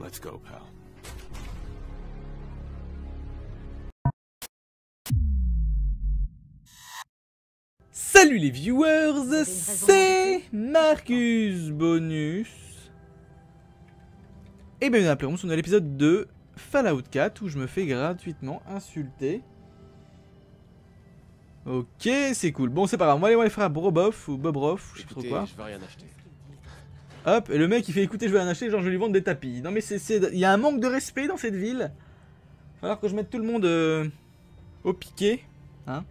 Let's go, pal. Salut les viewers, c'est Marcus Bonus. Et bienvenue à Playroom, on est à l'épisode 2 Fallout 4 où je me fais gratuitement insulter. Ok, c'est cool. Bon, c'est pas grave, on va aller voir les frères Broboff ou Bobroff, je sais pas trop quoi. Je vais rien acheter. Hop, et le mec il fait écoutez, je vais en acheter, genre je vais lui vendre des tapis. Non mais il y a un manque de respect dans cette ville. Il va falloir que je mette tout le monde au piquet, hein.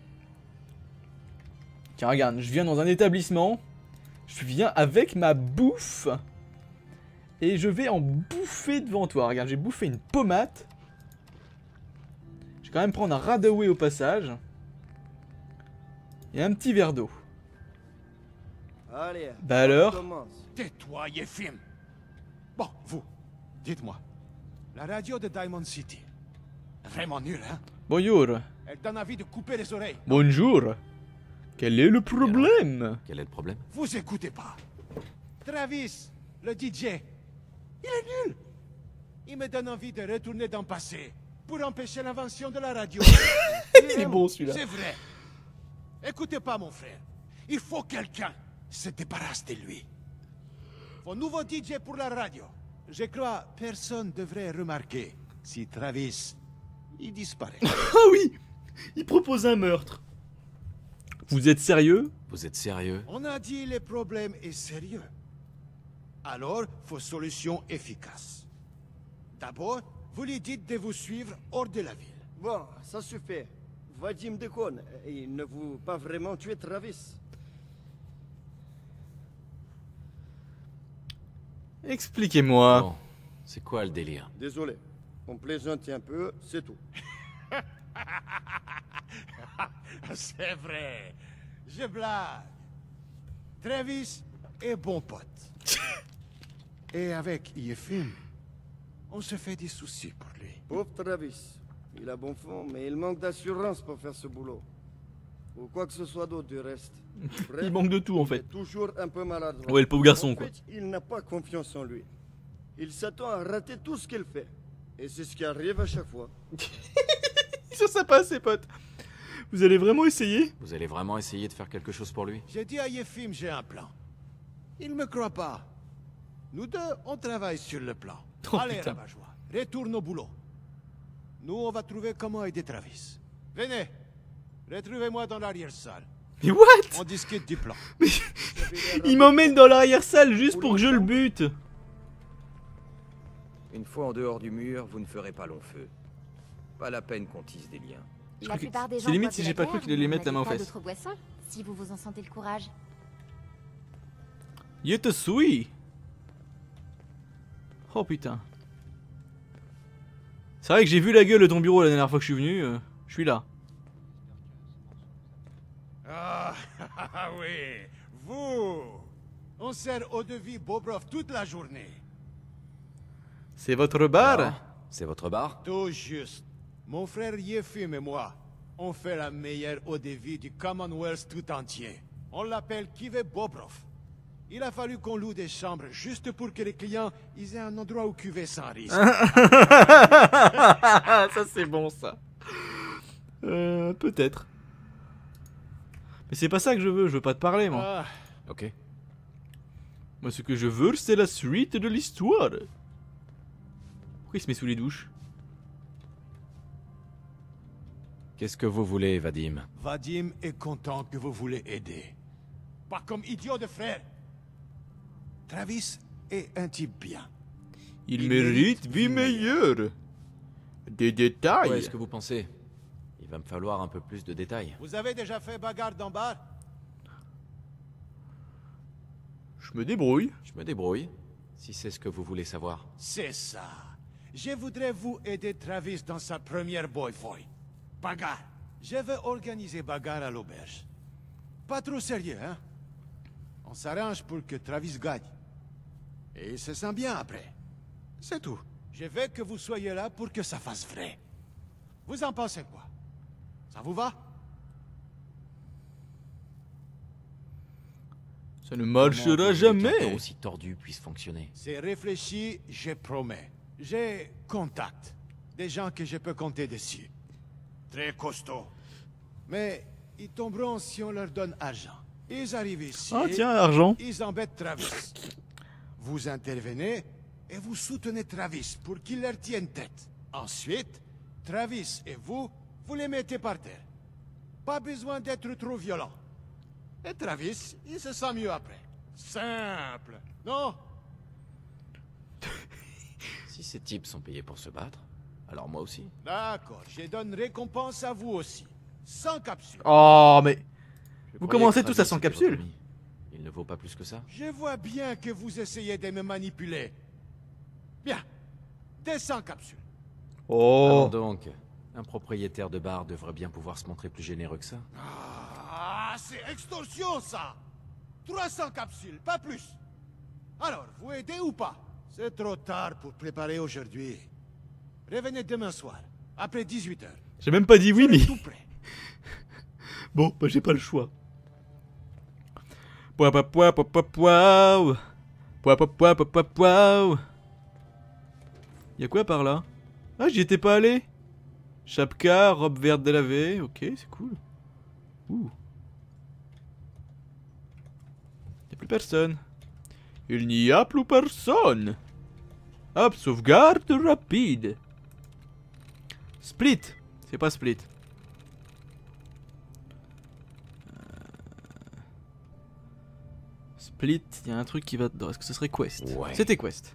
Tiens, regarde, je viens dans un établissement, je viens avec ma bouffe, et je vais en bouffer devant toi. Regarde, j'ai bouffé une pommade. Je vais quand même prendre un Radaway au passage. Et un petit verre d'eau. Allez, Bah alors? commence. Tais-toi, Yefim. Bon, vous, dites-moi. La radio de Diamond City. Vraiment nulle, hein? Bonjour. Elle donne envie de couper les oreilles. Bonjour. Quel est le problème? Quel est le problème? Vous écoutez pas. Travis, le DJ, il est nul. Il me donne envie de retourner dans le passé pour empêcher l'invention de la radio. Il est bon celui-là. C'est vrai. Écoutez pas, mon frère. Il faut quelqu'un se débarrasse de lui. Faut nouveau DJ pour la radio. Je crois personne devrait remarquer si Travis, il disparaît. Ah oui! Il propose un meurtre. Vous êtes sérieux? Vous êtes sérieux? On a dit le problème est sérieux. Alors, faut solution efficace. D'abord, vous lui dites de vous suivre hors de la ville. Bon, ça suffit. Vadim déconne. Il ne vous pas vraiment tuer Travis. Expliquez-moi. Bon, c'est quoi le délire? Désolé. On plaisante un peu, c'est tout. C'est vrai. Je blague. Travis est bon pote. Et avec Yefim, on se fait des soucis pour lui. Pauvre Travis. Il a bon fond, mais il manque d'assurance pour faire ce boulot. Ou quoi que ce soit d'autre du reste. Bref, Il manque de tout en il est fait. toujours un peu maladroit. Ouais, le pauvre garçon En quoi. fait, il n'a pas confiance en lui. Il s'attend à rater tout ce qu'il fait. Et c'est ce qui arrive à chaque fois. Ils sont sympas ces potes. Vous allez vraiment essayer? Vous allez vraiment essayer de faire quelque chose pour lui? J'ai dit à Yefim, j'ai un plan. Il me croit pas. Nous deux, on travaille sur le plan. Oh, Allez, putain. rabat-joie, retourne au boulot. Nous, on va trouver comment aider Travis. Venez, retrouvez-moi dans l'arrière-salle. Mais what? On discute du plan. Il m'emmène dans l'arrière-salle juste pour que je le bute. Une fois en dehors du mur, vous ne ferez pas long feu. Pas la peine qu'on tisse des liens. Je La crois que plupart des c'est gens limite boivent si de j'ai la pas cru bière, qu'il allait mais mettre la main aux on n'avait fesses. pas d'autres boissons, si vous vous en sentez le courage. Je te suis. Oh putain. C'est vrai que j'ai vu la gueule de ton bureau la dernière fois que je suis venu. Je suis là. Ah, oui, vous. On sert eau de vie Bobrov toute la journée. C'est votre bar? Alors, c'est votre bar? Tout juste. Mon frère Yefim et moi, on fait la meilleure eau de vie du Commonwealth tout entier. On l'appelle Kive Bobrov. Il a fallu qu'on loue des chambres juste pour que les clients ils aient un endroit où cuver sans risque. Ça c'est bon ça. Peut-être. Mais c'est pas ça que je veux pas te parler moi. Ah, Ok. Moi ce que je veux c'est la suite de l'histoire. Pourquoi il se met sous les douches? Qu'est-ce que vous voulez, Vadim? Vadim est content que vous voulez aider. Pas comme idiot de frère. Travis est un type bien. Il mérite vie meilleure. Des détails. Ouais, est-ce que vous pensez? Il va me falloir un peu plus de détails. Vous avez déjà fait bagarre dans bar? Je me débrouille. Je me débrouille, si c'est ce que vous voulez savoir. C'est ça. Je voudrais vous aider Travis dans sa première boy-foy. Bagarre. Je veux organiser bagarre à l'auberge. Pas trop sérieux, hein? On s'arrange pour que Travis gagne. Et il se sent bien après. C'est tout. Je veux que vous soyez là pour que ça fasse vrai. Vous en pensez quoi? Ça vous va? Ça ne Comment marchera voulez-vous qu'un jamais. corps aussi tordu puisse fonctionner? C'est réfléchi, je promets. J'ai contact. Des gens que je peux compter dessus. Très costauds. Mais ils tomberont si on leur donne argent. Ils arrivent ici. Ah tiens, argent. Ils embêtent Travis. Vous intervenez et vous soutenez Travis pour qu'il leur tienne tête. Ensuite, Travis et vous les mettez par terre. Pas besoin d'être trop violent. Et Travis, il se sent mieux après. Simple, non? Si ces types sont payés pour se battre, alors moi aussi. D'accord, je donne récompense à vous aussi. 100 capsules. Oh, mais... Je Vous croyais commencez que tous à Travis 100 était capsules. votre ami. Il ne vaut pas plus que ça. Je vois bien que vous essayez de me manipuler. Bien. Des 100 capsules. Oh. Allons donc. Un propriétaire de bar devrait bien pouvoir se montrer plus généreux que ça. Ah, c'est extorsion, ça. 300 capsules, pas plus. Alors, vous aidez ou pas? C'est trop tard pour préparer aujourd'hui. Revenez demain soir, après 18 heures. J'ai même pas dit oui, mais... Tout prêt. Bon, bah j'ai pas le choix. Pouah, pouah, pouah, pouah, pouah, pouah. Pouah, pouah, pouah, pouah, pouah, pouah. Y'a quoi par là? Ah, j'y étais pas allé. Chapka, robe verte délavée. Ok, c'est cool. Ouh. Y'a plus personne. Il n'y a plus personne. Hop, sauvegarde rapide. Split. C'est pas split. Split, il y a un truc qui va dedans. Est-ce que ce serait Quest? Ouais. C'était Quest.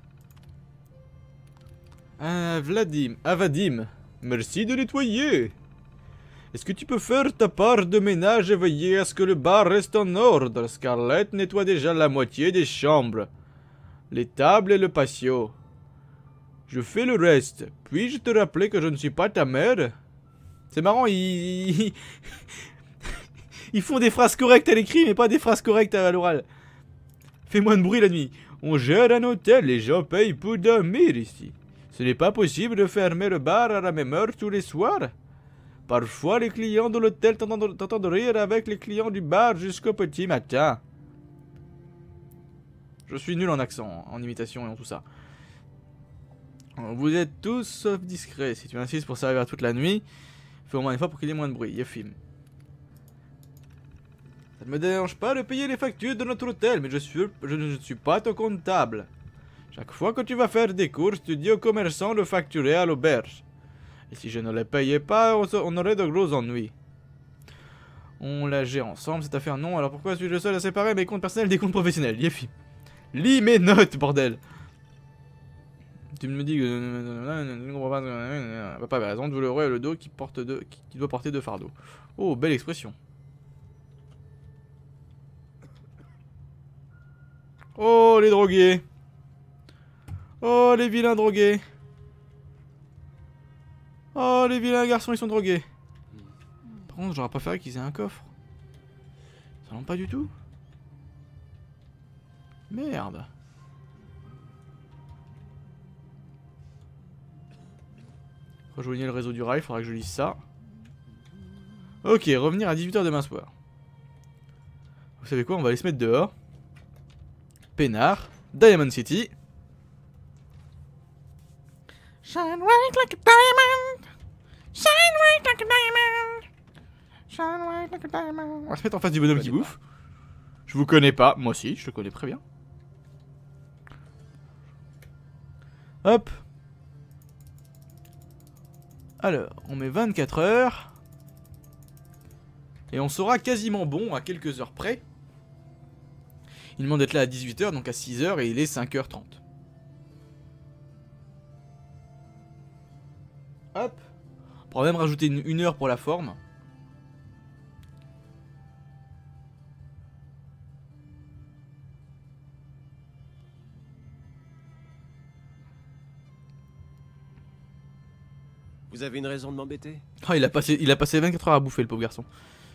Avadim, merci de nettoyer. Est-ce que tu peux faire ta part de ménage et veiller à ce que le bar reste en ordre? Scarlett nettoie déjà la moitié des chambres, les tables et le patio. Je fais le reste. Puis-je te rappeler que je ne suis pas ta mère? C'est marrant, ils font des phrases correctes à l'écrit, mais pas des phrases correctes à l'oral. Fais moins de bruit la nuit. On gère un hôtel, les gens payent pour dormir ici. Ce n'est pas possible de fermer le bar à la même heure tous les soirs. Parfois, les clients de l'hôtel t'entendent rire avec les clients du bar jusqu'au petit matin. Je suis nul en accent, en imitation et en tout ça. Vous êtes tous sauf discrets. Si tu insistes pour servir toute la nuit, fais au moins une fois pour qu'il y ait moins de bruit. Yefim. Ça ne me dérange pas de payer les factures de notre hôtel, mais je ne suis pas ton comptable. Chaque fois que tu vas faire des courses, tu dis aux commerçants de facturer à l'auberge. Et si je ne les payais pas, on aurait de gros ennuis. On la gère ensemble cette affaire, non? Alors pourquoi suis-je le seul à séparer mes comptes personnels des comptes professionnels? Yefim. Lis mes notes, bordel. Tu me dis que je ne comprends pas. Papa avait raison, vous aurez le dos qui doit porter deux fardeaux. Oh, belle expression. Oh, les drogués. Oh, les vilains drogués. Oh, les vilains garçons, ils sont drogués. Par contre, j'aurais préféré qu'ils aient un coffre. Ça non pas du tout. Merde. Rejoignez le réseau du rail, faudra que je lise ça. Ok, revenir à 18 h demain soir. Vous savez quoi, on va aller se mettre dehors. Peinard, Diamond City. Shine white like a diamond. Shine white like a diamond. Shine white like a diamond. On va se mettre en face du bonhomme qui bouffe. Je vous connais pas, moi aussi, je le connais très bien. Hop. Alors, on met 24 heures. Et on sera quasiment bon à quelques heures près. Il demande d'être là à 18 h, donc à 6 h, et il est 5 h 30. Hop. On pourra même rajouter une heure pour la forme. Vous avez une raison de m'embêter? Oh, il a passé 24 heures à bouffer, le pauvre garçon.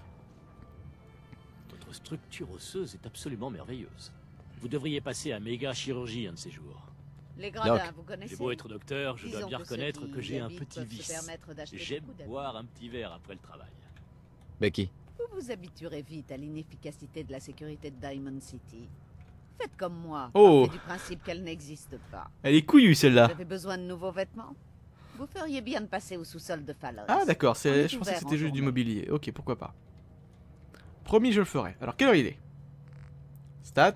Votre structure osseuse est absolument merveilleuse. Vous devriez passer à méga chirurgie un de ces jours. Les gradins, vous connaissez? J'ai beau être docteur, je dois Disons bien que reconnaître ceux qui que j'ai un habitent petit peuvent se vice. permettre d'acheter J'aime beaucoup d'amis. boire un petit verre après le travail. Becky, Vous vous habituerez vite à l'inefficacité de la sécurité de Diamond City. Faites comme moi, Oh. partez du principe qu'elle n'existe pas. Elle est couillue Vous celle-là. avez besoin de nouveaux vêtements? Vous feriez bien de passer au sous-sol de Phalos. Ah d'accord, On est je pensais que ouvert c'était en juste du journée. mobilier. Ok, pourquoi pas. Promis, je le ferai. Alors, quelle heure il est? Stat.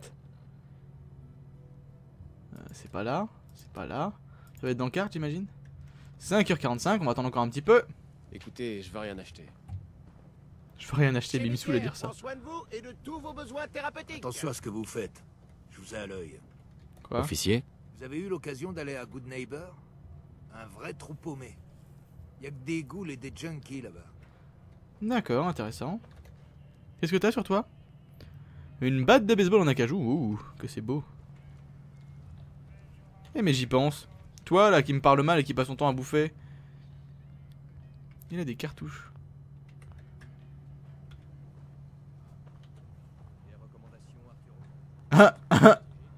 C'est pas là. C'est pas là. Ça va être dans le carte, j'imagine. 5h45, on va attendre encore un petit peu. Écoutez, je veux rien acheter. Je veux rien acheter, Bimsou à dire ça. Prends soin de vous et de tous vos besoins thérapeutiques. Attention à ce que vous faites. Je vous ai à l'œil. Quoi? Officier? Vous avez eu l'occasion d'aller à Good Neighbor? Un vrai trou paumé. Y a que des ghouls et des junkies là-bas. D'accord, intéressant. Qu'est-ce que t'as sur toi? Une batte de baseball en acajou. Ouh, que c'est beau. Eh mais j'y pense. Toi là qui me parle mal et qui passe son temps à bouffer. Il a des cartouches. Ah, ah.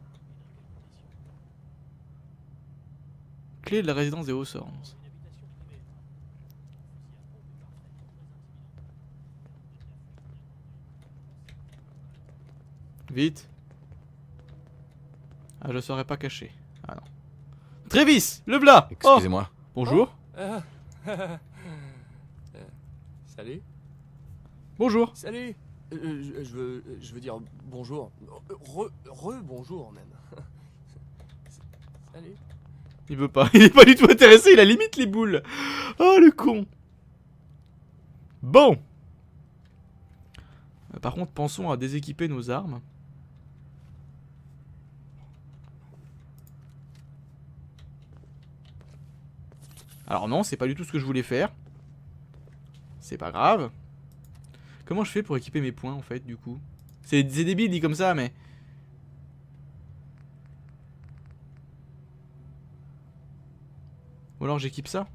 Clé de la résidence des Hawthorns. Vite. Ah, je serais pas caché. Ah non. Trévis, le v'là. Oh, Excusez-moi. bonjour. Salut. Bonjour. Salut. Je veux dire bonjour. Bonjour même. Salut. Il veut pas. Il est pas du tout intéressé. Il a limite les boules. Oh le con. Bon. Par contre, pensons à déséquiper nos armes. Alors non, c'est pas du tout ce que je voulais faire. C'est pas grave. Comment je fais pour équiper mes points en fait du coup? C'est débile dit comme ça mais... Ou alors j'équipe ça?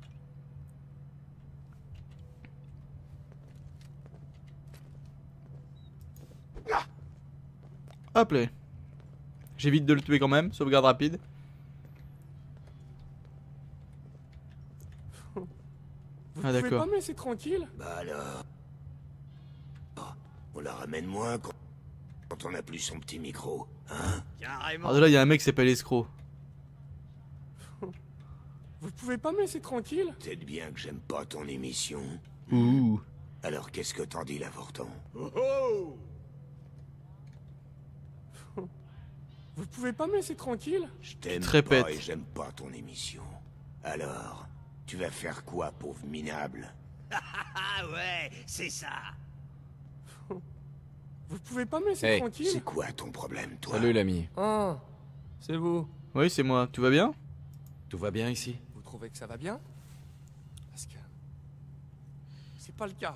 Hop là. J'évite de le tuer quand même, sauvegarde rapide. Vous Ah, pouvez d'accord. pas me laisser tranquille? Bah alors... On la ramène moins quand on n'a plus son petit micro, hein? Alors de là, il y a un mec qui s'appelle Escroc. Vous pouvez pas me laisser tranquille? Peut-être bien que j'aime pas ton émission. Ouh. Alors qu'est-ce que t'en dis, l'avorton? Vous pouvez pas me laisser tranquille? Je t'aime te répète. pas et j'aime pas ton émission. Alors, tu vas faire quoi, pauvre minable? Ah ouais, c'est ça. Vous pouvez pas me laisser Hey, tranquille? C'est quoi ton problème, toi? Salut l'ami. Ah, c'est vous. Oui, c'est moi. Tout va bien? Tout va bien ici? Vous trouvez que ça va bien? Parce que... c'est pas le cas.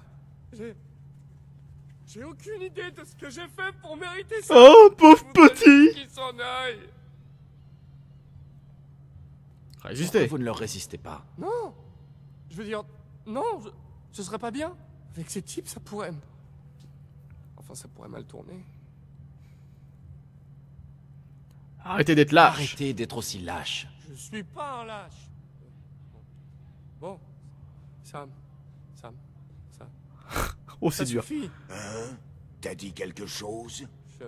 J'ai aucune idée de ce que j'ai fait pour mériter ça. Oh, pauvre Je voudrais petit! qu'il s'en aille. Résistez. Pourquoi vous ne leur résistez pas? Non. Je veux dire, non, ce serait pas bien. Avec ces types, ça pourrait... Enfin, ça pourrait mal tourner. Arrêtez d'être lâche. Arrêtez d'être aussi lâche. Je suis pas un lâche. Bon. Sam. Oh, Ça c'est dur. suffit. Hein? T'as dit quelque chose?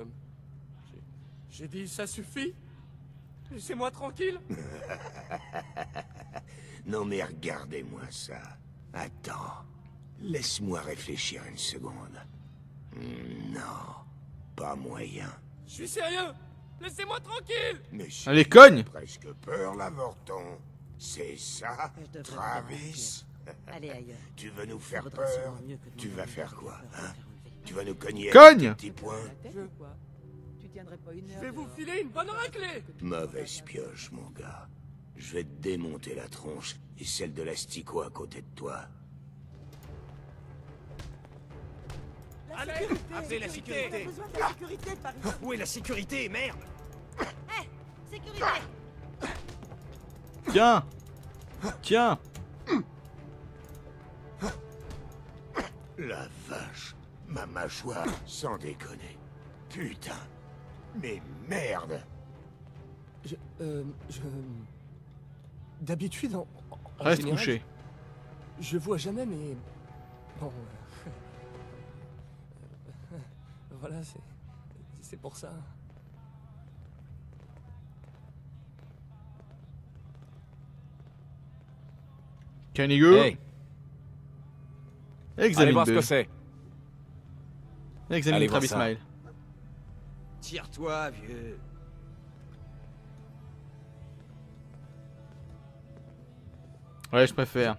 J'ai dit ça suffit. Laissez-moi tranquille. Non mais regardez-moi ça. Attends. Laisse-moi réfléchir une seconde. Non. Pas moyen. Je suis sérieux. Laissez-moi tranquille. Mais si Allez, tu cogne! as presque peur, l'avorton. C'est ça, Je devrais Travis? Allez ailleurs. Tu veux nous faire Vaudra peur? sûrement mieux que de Tu nous vas enlever faire la quoi, peur hein? de faire enlever. Tu vas nous cogner Cogne! avec tes petits points? Tu tiendrais pas une Je heure vais vous dehors. filer une bonne raclée. Mauvaise pioche, mon gars. Je vais te démonter la tronche et celle de l'asticot à côté de toi. Allez, appelez la sécurité. Besoin de la sécurité par ici. Où est la sécurité, merde? Sécurité. Tiens! Tiens! La vache, ma mâchoire, sans déconner. Putain, mais merde! D'habitude, en Reste général, couché. Je vois jamais, mais... Bon... Voilà, c'est pour ça. Can you go? Hey, allez Examine voir ce que B. c'est. Examine Allez voir Travis ça. Smile. Tire-toi, vieux. Ouais, je préfère.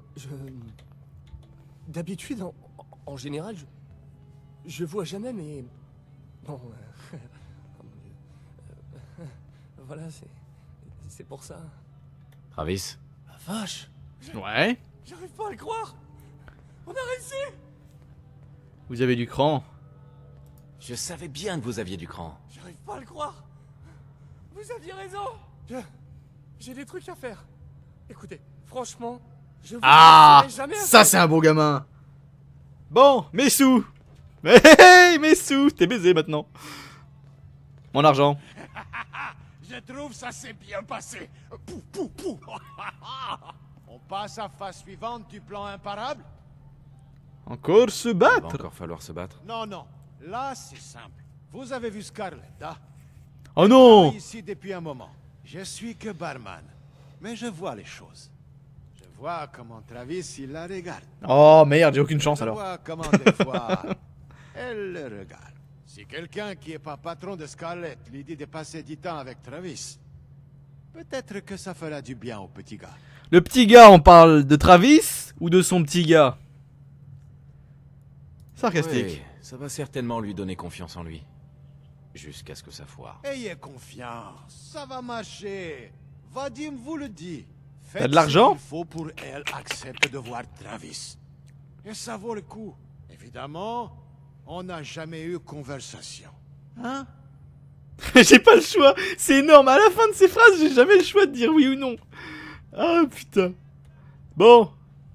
D'habitude, en général, je vois jamais, mais... Bon... oh mon Dieu. Voilà, c'est pour ça. Travis, La vache! Ouais. J'arrive pas à le croire! On a réussi! Vous avez du cran. je savais bien que vous aviez du cran. J'arrive pas à le croire! Vous aviez raison! J'ai des trucs à faire. Écoutez, franchement, je vous Ah, remercierai jamais ça assez. c'est un beau gamin. Bon, mes sous. Hey, mes sous, t'es baisé maintenant. Mon argent. Je trouve ça s'est bien passé. Pou, pou, pou. On passe à phase suivante du plan imparable? Encore se Il va battre. encore falloir se battre. Non, non. Là, c'est simple. Vous avez vu Scarlett, hein? Oh Je non. travaille ici depuis un moment. Je suis que barman. Mais je vois les choses. Je vois comment Travis, il la regarde. Oh merde, j'ai aucune chance Je alors. vois comment des fois, elle le regarde. Si quelqu'un qui n'est pas patron de Scarlett lui dit de passer du temps avec Travis, peut-être que ça fera du bien au petit gars. Le petit gars, on parle de Travis ou de son petit gars? Sarcastique. Oui, ça va certainement lui donner confiance en lui. Jusqu'à ce que ça foire. Ayez confiance, ça va marcher. Vadim vous le dit. Faites T'as de l'argent? ce qu'il faut pour elle accepte de voir Travis. Et ça vaut le coup. Évidemment, on n'a jamais eu conversation. Hein? J'ai pas le choix. C'est énorme. À la fin de ces phrases, j'ai jamais le choix de dire oui ou non. Ah putain. Bon.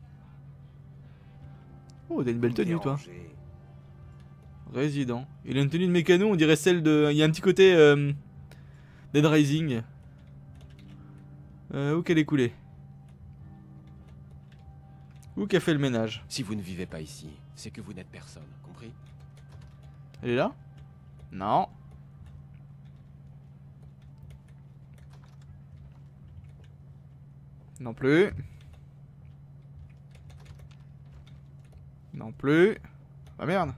Oh, t'as une belle tenue, toi. Résident. Il a une tenue de mécano, on dirait celle de... Il y a un petit côté... Dead Rising. Où qu'elle est coulée? Où qu'elle fait le ménage? Si vous ne vivez pas ici, c'est que vous n'êtes personne, compris? Elle est là? Non. Non plus. Non plus. Ah merde.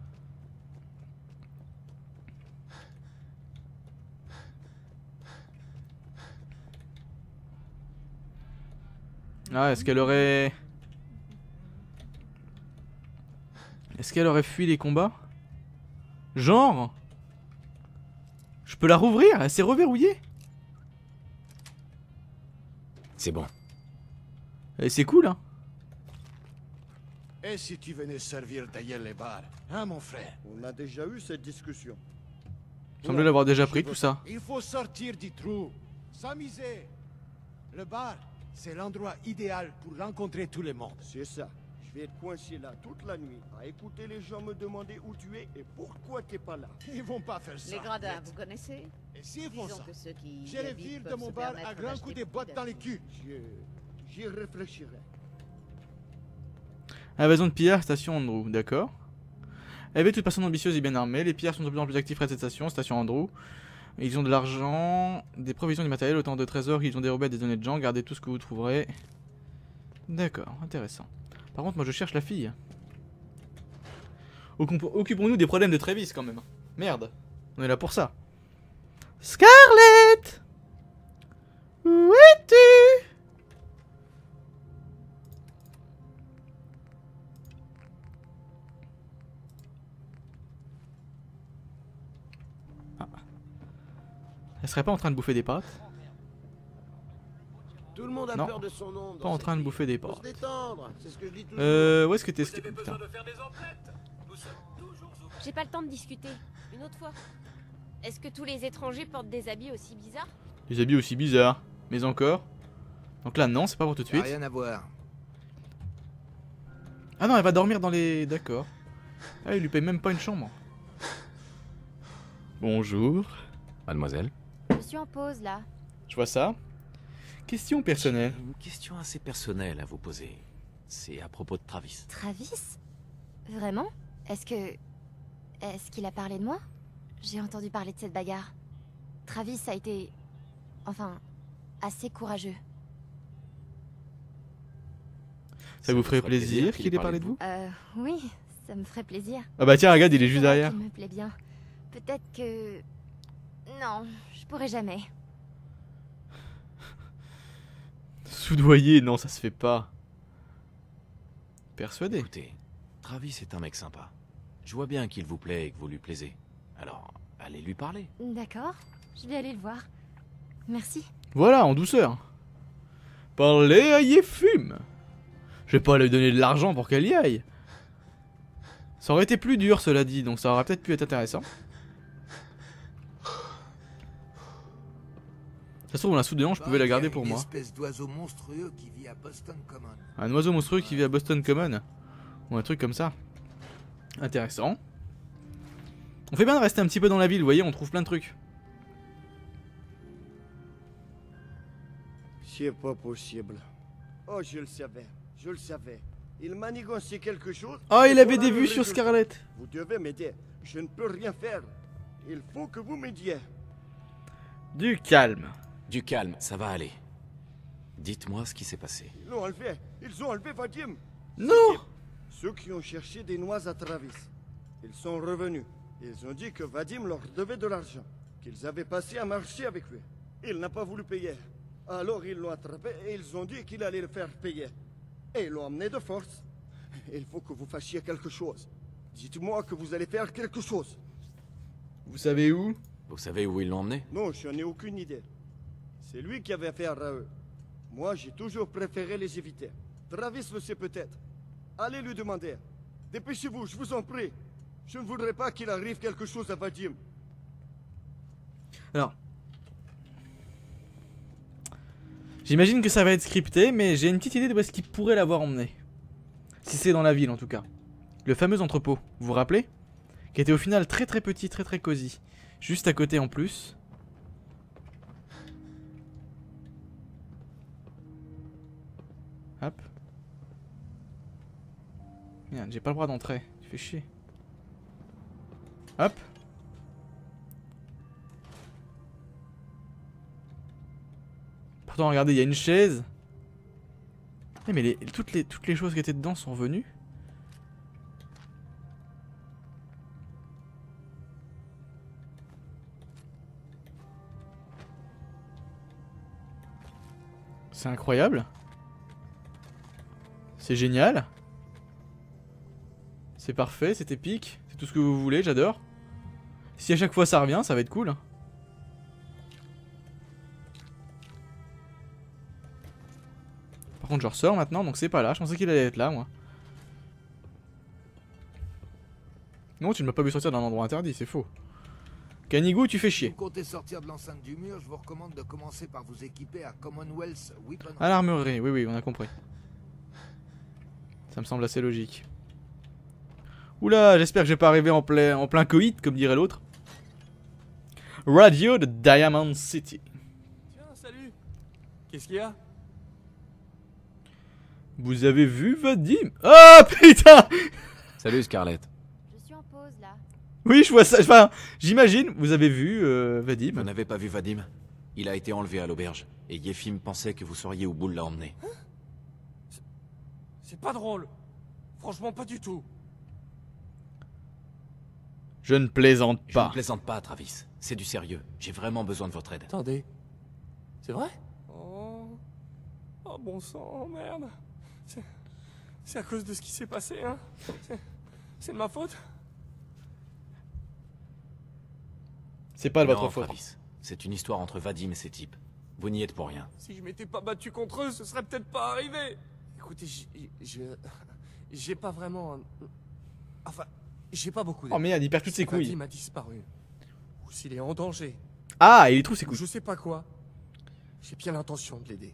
Ah, est-ce qu'elle aurait... Est-ce qu'elle aurait fui les combats? Genre? Je peux la rouvrir? Elle s'est reverrouillée? C'est bon. Et c'est cool, hein. Et si tu venais servir d'ailleurs les bars, hein mon frère? On a déjà eu cette discussion. Semblait l'avoir déjà pris tout ça. Il faut sortir du trou, s'amuser. Le bar, c'est l'endroit idéal pour rencontrer tout le monde. C'est ça. Je vais être coincé là toute la nuit, à écouter les gens me demander où tu es et pourquoi t'es pas là. Ils vont pas faire ça. Les gradins, bête. vous connaissez? Et s'ils font Disons ça, que ceux qui je les habitent vire de peuvent mon se bar permettre à grands coups de d'acheter boîte dans les beaucoup culs. J'y réfléchirai. Invasion de pillards, station Andrew, d'accord. Avec toute personne ambitieuse et bien armée, les pillards sont de plus en plus actifs près de cette station, station Andrew. Ils ont de l'argent, des provisions, du matériel, autant de trésors qu'ils ont dérobé à des honnêtes gens. Gardez tout ce que vous trouverez. D'accord, intéressant. Par contre, moi je cherche la fille. Occupons-nous des problèmes de Travis quand même. Merde, on est là pour ça. Scarlett! Où es-tu? Elle serait pas en train de bouffer des pâtes? Tout le monde a Non. peur de son nom. Pas en train de bouffer des Faut se pâtes. détendre, c'est ce que je dis toujours. Où est-ce que t'es? Putain. J'ai pas le temps de discuter. Une autre fois. Est-ce que tous les étrangers portent des habits aussi bizarres? Des habits aussi bizarres. Mais encore. Donc là, non, c'est pas pour tout de Y a suite. rien à voir. Ah non, elle va dormir dans les... D'accord. Ah, il lui paye même pas une chambre. Bonjour. Mademoiselle. Je suis en pause là. Je vois ça. Question personnelle. J'ai une question assez personnelle à vous poser. C'est à propos de Travis. Travis? Vraiment? Est-ce que... Est-ce qu'il a parlé de moi? J'ai entendu parler de cette bagarre. Travis a été... enfin... assez courageux. Ça vous ferait plaisir qu'il ait parlé de vous? Oui, ça me ferait plaisir. Ah bah tiens, regarde, il est juste derrière. Il me plaît bien. Peut-être que... non, je pourrais jamais. Soudoyer, non, ça se fait pas. Persuadé. Écoutez, Travis est un mec sympa. Je vois bien qu'il vous plaît et que vous lui plaisez. Alors, allez lui parler. D'accord, je vais aller le voir. Merci. Voilà, en douceur. Parlez à Yefim. Je vais pas lui donner de l'argent pour qu'elle y aille. Ça aurait été plus dur, cela dit, donc ça aurait peut-être pu être intéressant. Ça se trouve, la soude de hanche, je pouvais la garder pour moi. Une espèce d'oiseau monstrueux qui vit à Boston Common. Un oiseau monstrueux qui vit à Boston Common. Ou un truc comme ça. Intéressant. On fait bien de rester un petit peu dans la ville, vous voyez, on trouve plein de trucs. C'est pas possible. Oh, je le savais. Je le savais. Il manigançait quelque chose. Oh, il avait Voilà des le vues sur résultat. Scarlett. Vous devez m'aider. Je ne peux rien faire. Il faut que vous m'aidiez. Du calme. Du calme, ça va aller. Dites-moi ce qui s'est passé. Ils l'ont enlevé. Ils ont enlevé Vadim. Non. Ceux qui ont cherché des noix à Travis. Ils sont revenus. Ils ont dit que Vadim leur devait de l'argent. Qu'ils avaient passé un marché avec lui. Il n'a pas voulu payer. Alors ils l'ont attrapé et ils ont dit qu'il allait le faire payer. Et ils l'ont emmené de force. Il faut que vous fassiez quelque chose. Dites-moi que vous allez faire quelque chose. Vous savez où? Vous savez où ils l'ont emmené? Non, je n'en ai aucune idée. C'est lui qui avait affaire à eux. Moi, j'ai toujours préféré les éviter. Travis le sait peut-être. Allez lui demander. Dépêchez-vous, je vous en prie. Je ne voudrais pas qu'il arrive quelque chose à Vadim. Alors. J'imagine que ça va être scripté, mais j'ai une petite idée de où est-ce qu'il pourrait l'avoir emmené. Si c'est dans la ville en tout cas. Le fameux entrepôt, vous vous rappelez? Qui était au final très très petit, très très cosy. Juste à côté en plus. Hop. Merde, j'ai pas le droit d'entrer. Tu fais chier. Hop. Pourtant, regardez, il y a une chaise. Eh, mais toutes les choses qui étaient dedans sont revenues. C'est incroyable. C'est génial. C'est parfait, c'est épique. C'est tout ce que vous voulez, j'adore. Si à chaque fois ça revient, ça va être cool. Par contre, je ressors maintenant, donc c'est pas là. Je pensais qu'il allait être là, moi. Non, tu ne m'as pas vu sortir d'un endroit interdit, c'est faux. Canigou, tu fais Si chier. vous comptez sortir de l'enceinte du mur, je vous recommande de commencer par vous équiper à Commonwealth Weaponry. À l'armurerie, oui, oui, on a compris. Ça me semble assez logique. Oula, j'espère que je vais pas arriver en plein coït, comme dirait l'autre. Radio de Diamond City. Tiens, salut. Qu'est-ce qu'il y a? Vous avez vu Vadim? Oh putain! Salut Scarlett. Je suis en pause là. Oui, je vois ça. Enfin, j'imagine, vous avez vu Vadim. Vous n'avez pas vu Vadim? Il a été enlevé à l'auberge. Et Yefim pensait que vous sauriez où Boule l'a emmené. C'est pas drôle. Franchement, pas du tout. Je ne plaisante Je pas. ne plaisante pas, Travis. C'est du sérieux. J'ai vraiment besoin de votre aide. Attendez. C'est vrai? Oh. Oh, bon sang, merde. C'est à cause de ce qui s'est passé, hein? C'est de ma faute? C'est pas de Non, votre faute. Travis. C'est une histoire entre Vadim et ses types. Vous n'y êtes pour rien. Si je m'étais pas battu contre eux, ce serait peut-être pas arrivé. Écoutez, j'ai pas vraiment... Enfin, j'ai pas beaucoup d'aide. Oh merde, il perd toutes ses Si couilles. Vadim a disparu. Ou s'il est en danger. Ah, il trouve ses Ou couilles. je sais pas quoi. J'ai bien l'intention de l'aider.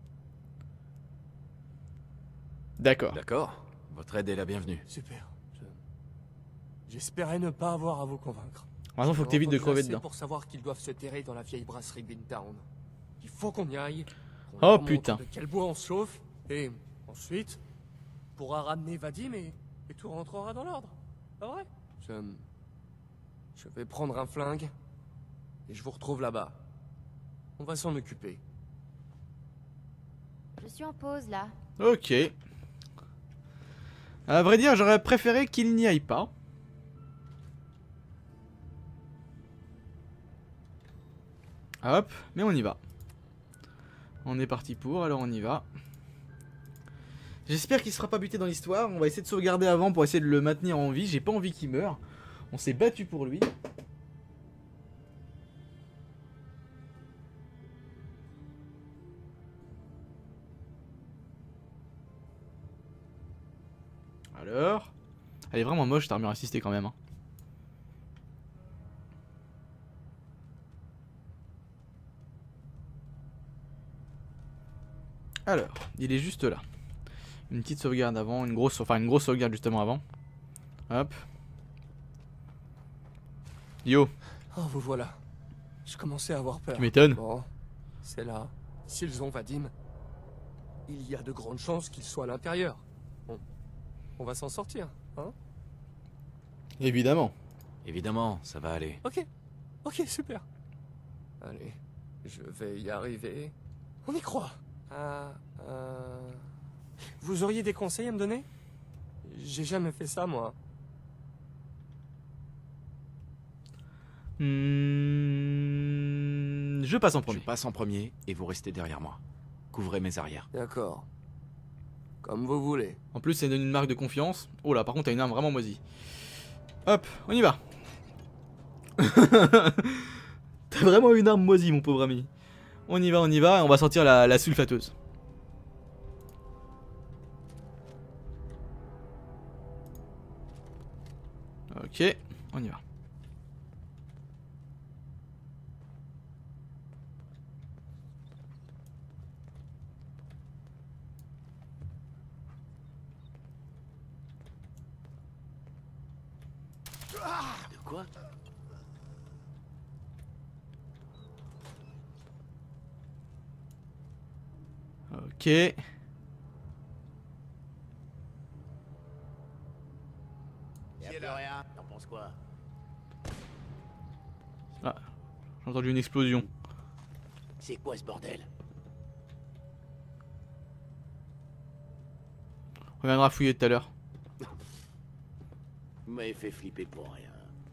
D'accord. D'accord. Votre aide est la bienvenue. Super. J'espérais ne pas avoir à vous convaincre. Maintenant, faut que t'évites de J'ai crever assez dedans. pour savoir qu'ils doivent se terrer dans la vieille brasserie Bintown. Il faut qu'on y aille. qu'on Oh, leur montre putain. De quel bois on se chauffe. Et ensuite, on pourra ramener Vadim et tout rentrera dans l'ordre. Pas vrai? Je vais prendre un flingue et je vous retrouve là-bas. On va s'en occuper. Je suis en pause là. Ok. À vrai dire, j'aurais préféré qu'il n'y aille pas. Hop, mais on y va. On est parti pour, alors on y va. J'espère qu'il sera pas buté dans l'histoire. On va essayer de sauvegarder avant pour essayer de le maintenir en vie. J'ai pas envie qu'il meure. On s'est battu pour lui. Alors, elle est vraiment moche, ta armure assistée quand même. Hein. Alors, il est juste là. Une petite sauvegarde avant, une grosse sauvegarde justement avant. Hop. Yo. Oh, vous voilà. Je commençais à avoir peur. Tu m'étonnes. Bon, c'est là. S'ils ont Vadim, il y a de grandes chances qu'ils soient à l'intérieur. On va s'en sortir, hein? Évidemment. Évidemment, ça va aller. Ok. Ok, super. Allez, je vais y arriver. On y croit. Vous auriez des conseils à me donner? J'ai jamais fait ça, moi. Je passe en premier. Je passe en premier et vous restez derrière moi. Couvrez mes arrières. D'accord. Comme vous voulez. En plus, ça donne une marque de confiance. Oh là, par contre, t'as une arme vraiment moisie. Hop, on y va. T'as vraiment une arme moisie, mon pauvre ami. On y va, et on va sortir la sulfateuse. Ok, on y va. De quoi? Ok. Y'a plus rien. T'en penses quoi? Ah, j'ai entendu une explosion. C'est quoi ce bordel? On reviendra fouiller tout à l'heure. Vous m'avez fait flipper pour rien.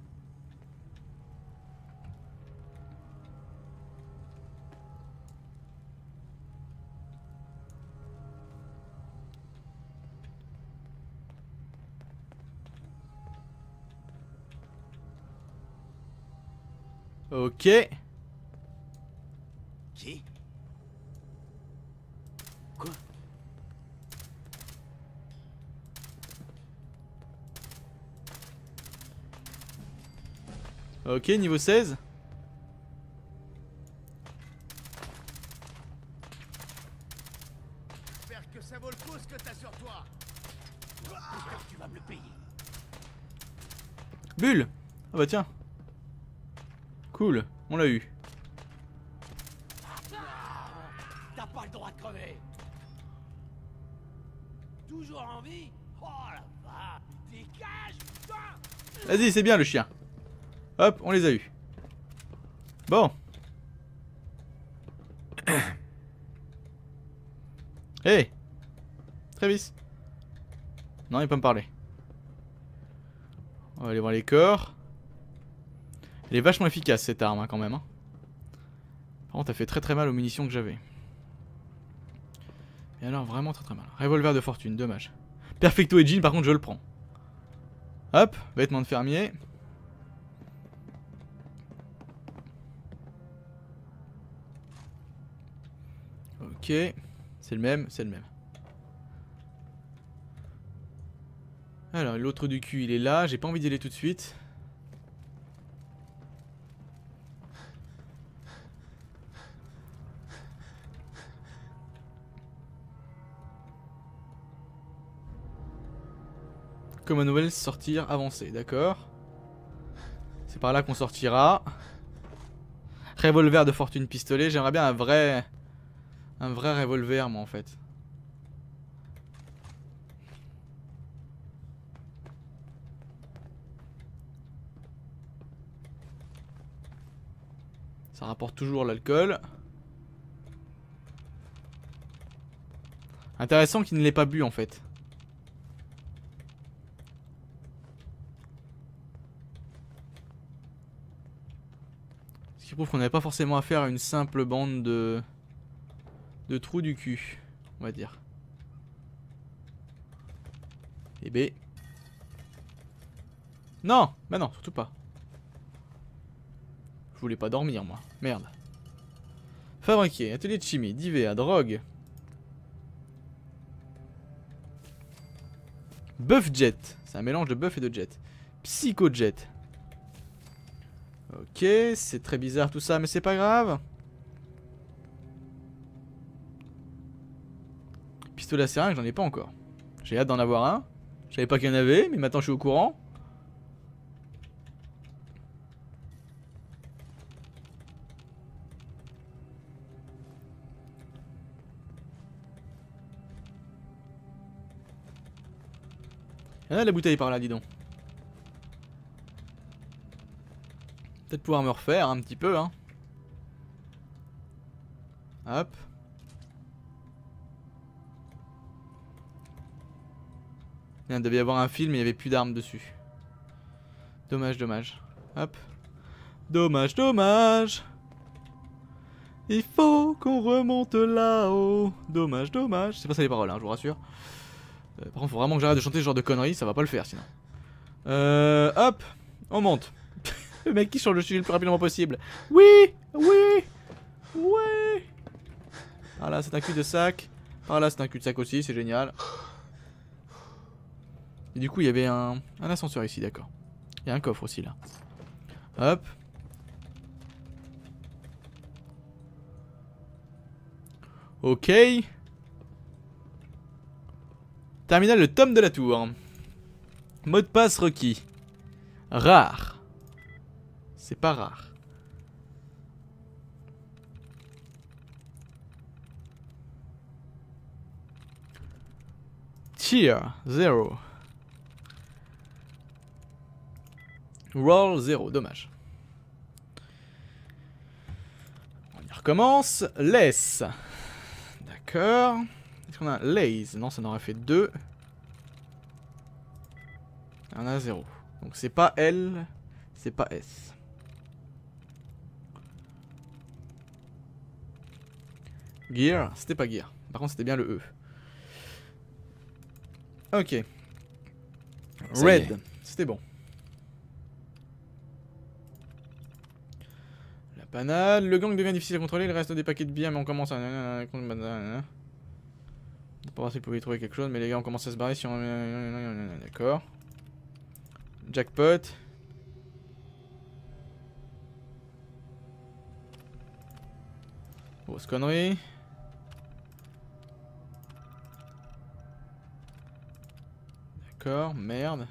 Ok. Qui? Quoi? Ok, niveau 16. J'espère que ça vaut le coup ce que t'as sur toi. Tu vas me le payer. Bulle. Ah bah tiens. Cool, on l'a eu. T'as pas le droit de crever. Toujours en vie? Oh la vache. Dégage, putain. Vas-y, c'est bien le chien. Hop, on les a eu. Bon. Hey Travis. Non, il peut me parler. On va aller voir les corps. Elle est vachement efficace cette arme hein, quand même. Hein. Par contre, elle fait très mal aux munitions que j'avais. Et alors, vraiment très mal. Revolver de fortune, dommage. Perfecto et Jean, par contre, je le prends. Hop, vêtements de fermier. Ok, c'est le même, c'est le même. Alors, l'autre du cul, il est là. J'ai pas envie d'y aller tout de suite. Commonwealth, sortir, avancer, d'accord. C'est par là qu'on sortira. Revolver de fortune pistolet, j'aimerais bien un vrai revolver moi en fait. Ça rapporte toujours l'alcool. Intéressant qu'il ne l'ait pas bu en fait. Ce qui prouve qu'on n'avait pas forcément affaire à une simple bande de trous du cul, on va dire. Et B. Non, bah non, surtout pas. Je voulais pas dormir moi, merde. Fabriquer, atelier de chimie, d'IVA, drogue. Buff jet, c'est un mélange de buff et de jet. Psychojet. Ok, c'est très bizarre tout ça, mais c'est pas grave. Pistolet à seringue, j'en ai pas encore. J'ai hâte d'en avoir un. Je savais pas qu'il y en avait, mais maintenant je suis au courant. Il y en a la bouteille par là, dis donc. Peut-être pouvoir me refaire un petit peu, hein. Hop. Il devait y avoir un film, mais il n'y avait plus d'armes dessus. Dommage, dommage. Hop. Dommage, dommage. Il faut qu'on remonte là-haut. Dommage, dommage. C'est pas ça les paroles, hein, je vous rassure. Par contre, faut vraiment que j'arrête de chanter ce genre de conneries, ça va pas le faire sinon. Hop. On monte. Le mec qui change le sujet le plus rapidement possible. Oui, oui, oui. Par là, c'est un cul-de-sac. Par là, c'est un cul-de-sac aussi, c'est génial. Et du coup, il y avait un ascenseur ici, d'accord. Il y a un coffre aussi là. Hop. Ok. Terminal le tome de la tour. Mot de passe requis. Rare. C'est pas rare. Tier 0. Roll 0, dommage. On y recommence. Laisse. D'accord. Est-ce qu'on a Lays? Non, ça en aurait fait 2. On a 0. Donc c'est pas L, c'est pas S. Gear, c'était pas Gear. Par contre, c'était bien le E. Ok. Red, c'était bon. La panade. Le gang devient difficile à contrôler. Il reste des paquets de biens, mais on commence à... On peut voir s'il pouvait y trouver quelque chose, mais les gars, on commence à se barrer si on... D'accord. Jackpot. Grosse connerie. D'accord, merde.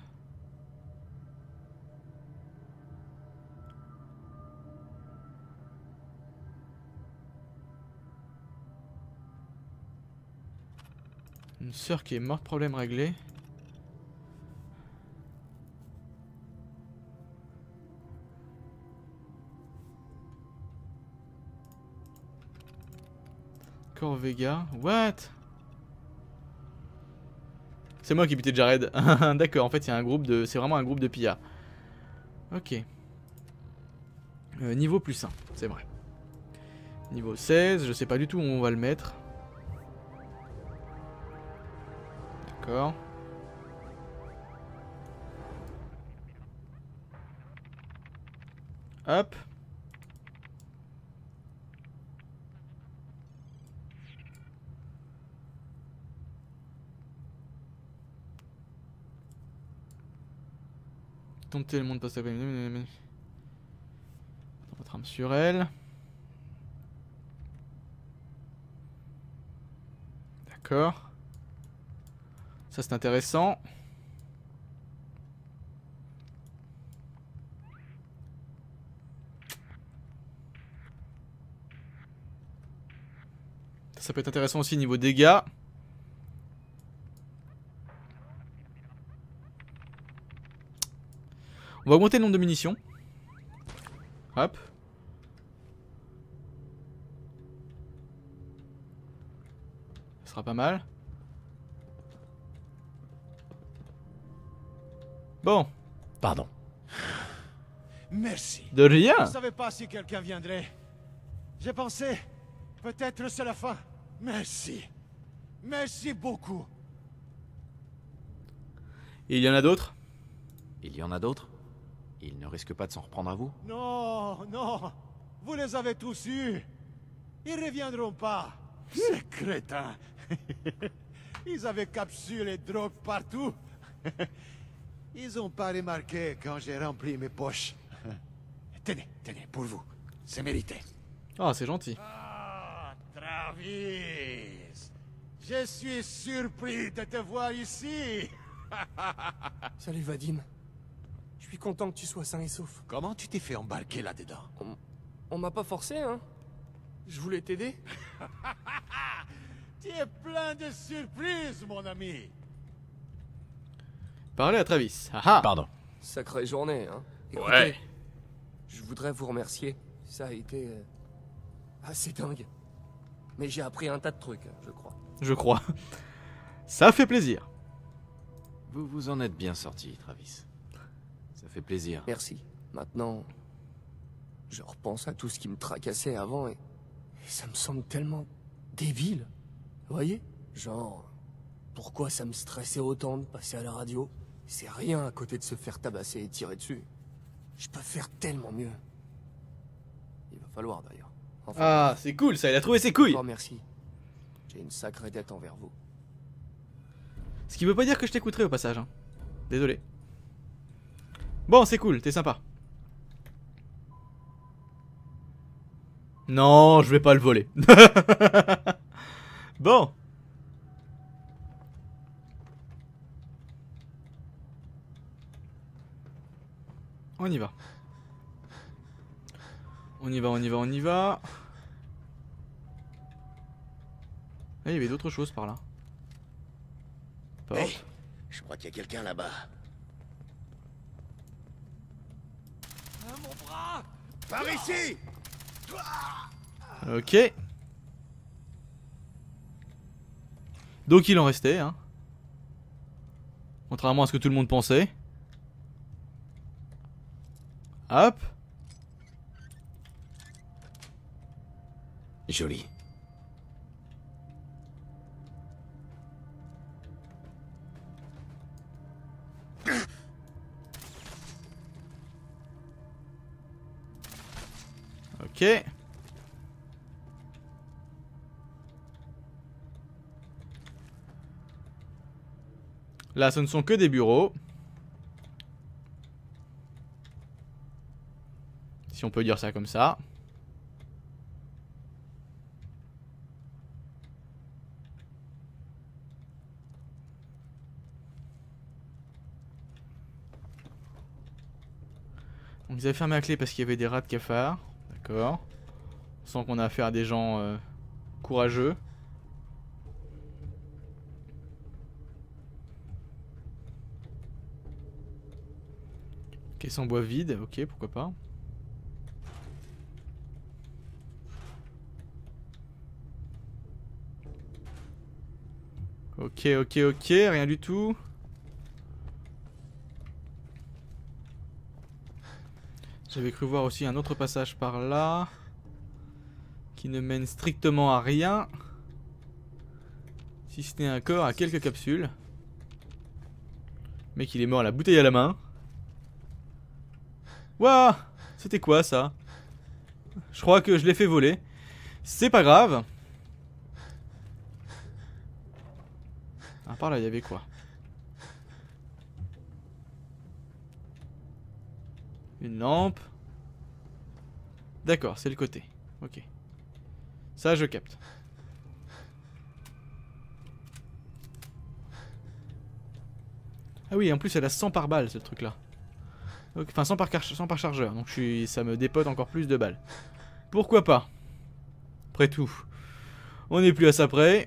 Une sœur qui est morte, problème réglé. Vega, what? C'est moi qui ai buté Jared. D'accord, en fait, il y a un groupe de... C'est vraiment un groupe de pillards. Ok. Niveau plus 1, c'est vrai. Niveau 16, je sais pas du tout où on va le mettre. D'accord. Hop. Tenter le monde passe à... On va trame sur elle. D'accord. Ça c'est intéressant. Ça peut être intéressant aussi niveau dégâts. On va augmenter le nombre de munitions. Hop. Ce sera pas mal. Bon. Pardon. Merci. De rien. Je ne savais pas si quelqu'un viendrait. J'ai pensé, peut-être c'est la fin. Merci. Merci beaucoup. Et il y en a d'autres? Il y en a d'autres? Ils ne risquent pas de s'en reprendre à vous? Non, non. Vous les avez tous eus. Ils reviendront pas. Ces crétins. Ils avaient capsules et drogues partout. Ils ont pas remarqué quand j'ai rempli mes poches. Tenez, tenez, pour vous. C'est mérité. Ah, c'est gentil. Ah, Travis. Je suis surpris de te voir ici. Salut Vadim. Je suis content que tu sois sain et sauf. Comment tu t'es fait embarquer là-dedans? On m'a pas forcé, hein. Je voulais t'aider. Tu es plein de surprises, mon ami. Parlez à Travis. Ah ah. Pardon. Sacrée journée, hein. Écoutez, Ouais. je voudrais vous remercier. Ça a été assez dingue. Mais j'ai appris un tas de trucs, je crois. Je crois. Ça fait plaisir. Vous vous en êtes bien sorti, Travis. Ça fait plaisir. Merci. Maintenant, je repense à tout ce qui me tracassait avant et ça me semble tellement débile. Vous voyez? Genre, pourquoi ça me stressait autant de passer à la radio? C'est rien à côté de se faire tabasser et tirer dessus. Je peux faire tellement mieux. Il va falloir d'ailleurs. Enfin, Ah, c'est cool ça, il a trouvé ses couilles. encore merci. J'ai une sacrée dette envers vous. Ce qui veut pas dire que je t'écouterai au passage. Hein. Désolé. Bon, c'est cool, t'es sympa. Non, je vais pas le voler. Bon. On y va. On y va, on y va, on y va. Ah, il y avait d'autres choses par là. Porte. Hey, je crois qu'il y a quelqu'un là-bas. Mon bras! Par ici! Ok. Donc il en restait, hein. Contrairement à ce que tout le monde pensait. Hop. Joli. Ok. Là, ce ne sont que des bureaux. Si on peut dire ça comme ça. Donc ils avaient fermé la clé parce qu'il y avait des rats de cafard. D'accord. On sent qu'on a affaire à des gens courageux. Caisse en bois vide, ok, pourquoi pas. Ok, ok, ok, rien du tout. J'avais cru voir aussi un autre passage par là. Qui ne mène strictement à rien. Si ce n'est un corps à quelques capsules. Le mec il est mort à la bouteille à la main. Waouh! C'était quoi ça? Je crois que je l'ai fait voler. C'est pas grave. Ah, par là il y avait quoi? Une lampe. D'accord, c'est le côté. Ok. Ça je capte. Ah oui, en plus elle a 100 par balle ce truc là. Enfin 100 par chargeur. Donc ça me dépote encore plus de balles. Pourquoi pas? Après tout, on n'est plus à ça près.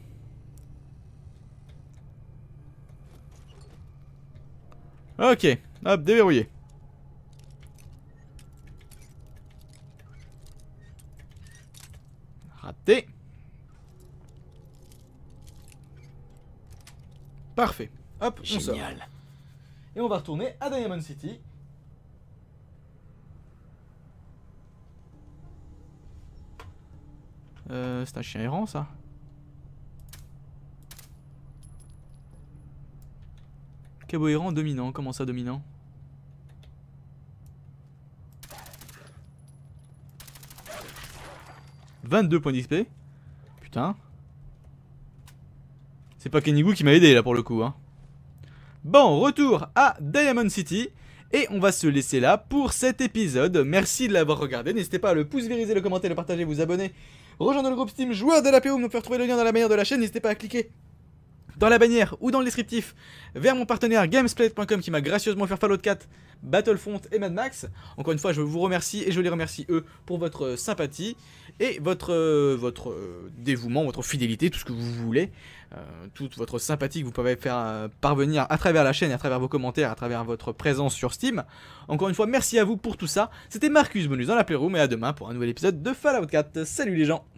Ok, hop, déverrouillé. Raté. Parfait. Hop, on sort. Génial. Et on va retourner à Diamond City. C'est un chien errant, ça. Cabo errant dominant. Comment ça, dominant? « 22 points d'XP. Putain. C'est pas Kenny Gu qui m'a aidé là pour le coup. Hein. Bon, retour à Diamond City. Et on va se laisser là pour cet épisode. Merci de l'avoir regardé. N'hésitez pas à le pouce vériser, le commenter, le partager, vous abonner. Rejoindre le groupe Steam joueur de la PO. Vous pouvez retrouver le lien dans la bannière de la chaîne. N'hésitez pas à cliquer dans la bannière ou dans le descriptif vers mon partenaire Gamesplat.com qui m'a gracieusement offert Fallout 4, Battlefront et Mad Max. Encore une fois, je vous remercie et je les remercie eux pour votre sympathie et votre dévouement, votre fidélité, tout ce que vous voulez, toute votre sympathie que vous pouvez faire parvenir à travers la chaîne, à travers vos commentaires, à travers votre présence sur Steam. Encore une fois, merci à vous pour tout ça. C'était Marcus Bonus dans la Playroom et à demain pour un nouvel épisode de Fallout 4. Salut les gens!